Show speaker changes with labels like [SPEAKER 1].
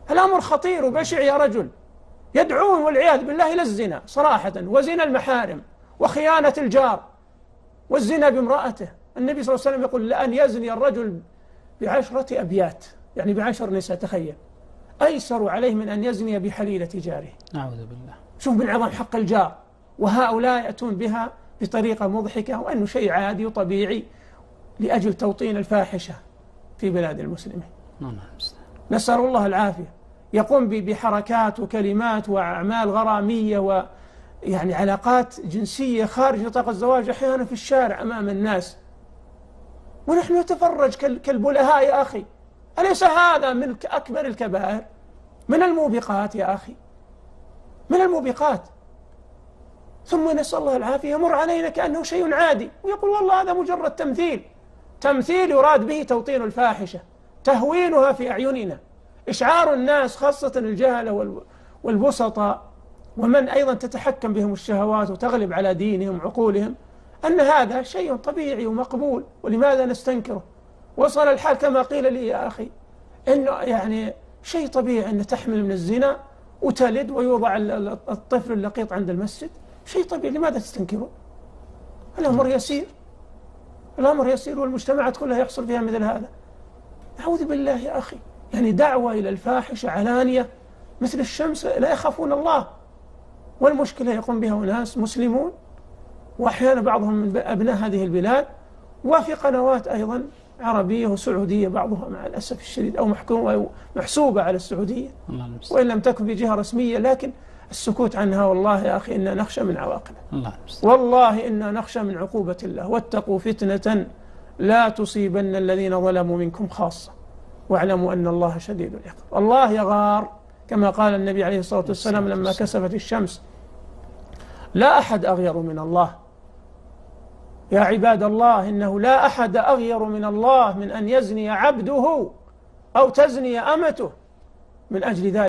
[SPEAKER 1] الأمر خطير وبشع يا رجل، يدعون والعياذ بالله إلى الزنا صراحة، وزنا المحارم وخيانة الجار والزنا بامرأته. النبي صلى الله عليه وسلم يقول لأن يزني الرجل ب10 أبيات، يعني ب10 نساء، تخيل، أيسر عليه من أن يزني بحليلة جاره.
[SPEAKER 2] أعوذ بالله.
[SPEAKER 1] شوف من عظم حق الجار، وهؤلاء يأتون بها بطريقة مضحكة وأنه شيء عادي وطبيعي لأجل توطين الفاحشة في بلاد المسلمين. نسأل الله العافية. يقوم بحركات وكلمات وأعمال غرامية ويعني علاقات جنسية خارج نطاق الزواج أحيانا في الشارع أمام الناس، ونحن نتفرج كالبلهاء يا أخي. أليس هذا من أكبر الكبائر؟ من الموبقات يا أخي، من الموبقات. ثم نسأل الله العافية يمر علينا كأنه شيء عادي ويقول والله هذا مجرد تمثيل يراد به توطين الفاحشة، تهوينها في أعيننا، إشعار الناس خاصة الجهلة والبسطاء ومن أيضا تتحكم بهم الشهوات وتغلب على دينهم وعقولهم أن هذا شيء طبيعي ومقبول، ولماذا نستنكره؟ وصل الحال كما قيل لي يا أخي إنه يعني شيء طبيعي أن تحمل من الزنا وتلد ويوضع الطفل اللقيط عند المسجد، شيء طبيعي، لماذا تستنكره؟ الأمر يسير، الأمر يسير، والمجتمعات كلها يحصل فيها مثل هذا. أعوذ بالله يا أخي، يعني دعوة إلى الفاحشة علانية مثل الشمس، لا يخافون الله. والمشكلة يقوم بها أناس مسلمون وأحيانا بعضهم من أبناء هذه البلاد، وفي قنوات أيضا عربية وسعودية بعضها مع الأسف الشديد، أو محكومة أو محسوبة على السعودية وإن لم تكن بجهة رسمية، لكن السكوت عنها والله يا أخي إنا نخشى من عواقبه، والله إنا نخشى من عقوبة الله. واتقوا فتنة لا تصيبن الذين ظلموا منكم خاصة واعلموا أن الله شديد العقاب. الله يغار كما قال النبي عليه الصلاة والسلام لما كسفت الشمس: لا أحد أغير من الله. يا عباد الله، إنه لا أحد أغير من الله من أن يزني عبده أو تزني أمته من أجل ذلك.